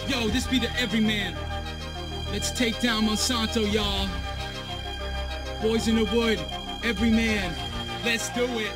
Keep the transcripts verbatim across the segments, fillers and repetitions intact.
Yo, this be the everyman. Let's take down Monsanto, y'all. Boys in the wood, everyman. Let's do it.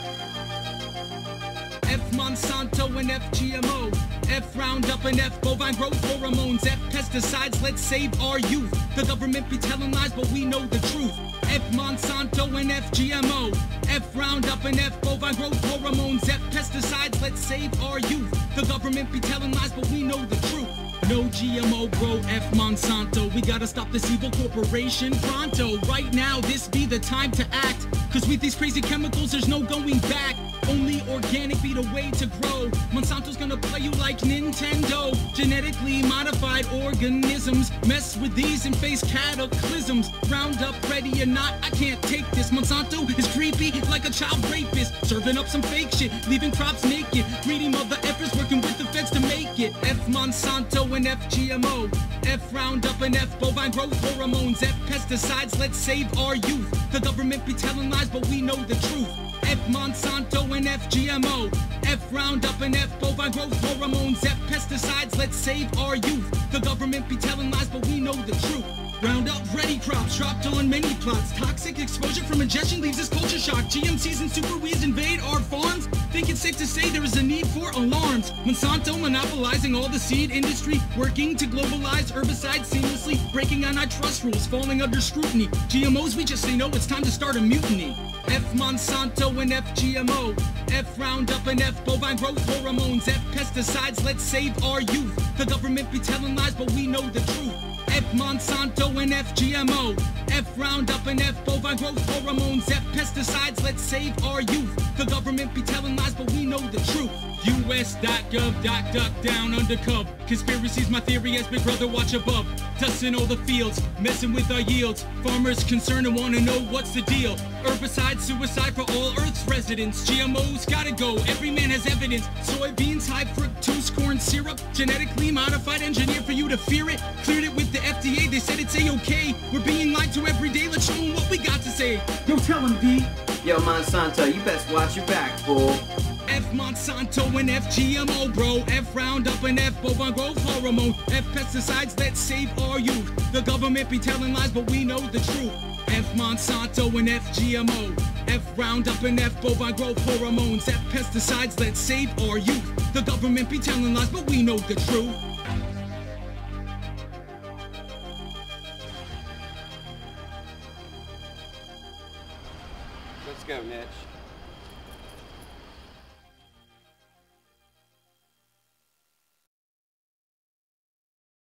F Monsanto and F G M O. F Roundup and F bovine growth hormones. F pesticides, let's save our youth. The government be telling lies, but we know the truth. F Monsanto and F G M O. F Roundup and F bovine growth hormones. F pesticides, let's save our youth. The government be telling lies, but we know the truth. No G M O, bro, F Monsanto. We gotta stop this evil corporation pronto. Right now, this be the time to act. Cause with these crazy chemicals, there's no going back. Only organic be the way to grow. Monsanto's gonna play you like Nintendo. Genetically modified organisms mess with these and face cataclysms. Roundup ready or not, I can't take this. Monsanto is creepy like a child rapist. Serving up some fake shit, leaving crops naked. Greedy mother effers working with the feds to make it. F Monsanto and F G M O. F Roundup and F bovine growth hormones. F pesticides, let's save our youth. The government be telling lies, but we know the truth. F Monsanto and F G M O. F Roundup and F bovine growth hormones. F pesticides, let's save our youth. The government be telling lies, but we know the truth. Roundup ready crops dropped on many plots. Toxic exposure from ingestion leaves us culture shock. G M Cs and super weeds invade our farms. Think it's safe to say there is a need for alarms. Monsanto monopolizing all the seed industry, working to globalize herbicides seamlessly, breaking antitrust rules, falling under scrutiny. G M Os, we just say no, it's time to start a mutiny. F Monsanto and F G M O. F Roundup and F bovine growth hormones. F pesticides, let's save our youth. The government be telling lies, but we know the truth. F Monsanto and F G M O. F Roundup and F bovine growth hormones. F pesticides, let's save our youth. The government be telling lies, but we know the truth. U S dot gov dot duck down under cub. Conspiracies, my theory as Big Brother watch above. Dusting all the fields, messing with our yields. Farmers concerned and wanna know what's the deal. Herbicide, suicide for all Earth's residents. G M Os gotta go, every man has evidence. Soybeans, high fructose corn syrup. Genetically modified, engineered for you to fear it. Cleared it with the F D A, they said it's A-okay. We're being lied to every day, let's show them what we got to say. Yo, tell them, D. Yo, Monsanto, you best watch your back, fool. F Monsanto and F G M O, bro. F Roundup and F bovine growth hormone. F pesticides, let's save our youth. The government be telling lies, but we know the truth. F Monsanto and F G M O. F Roundup and F bovine growth hormones. F pesticides, let's save our youth. The government be telling lies, but we know the truth. Let's go, Mitch.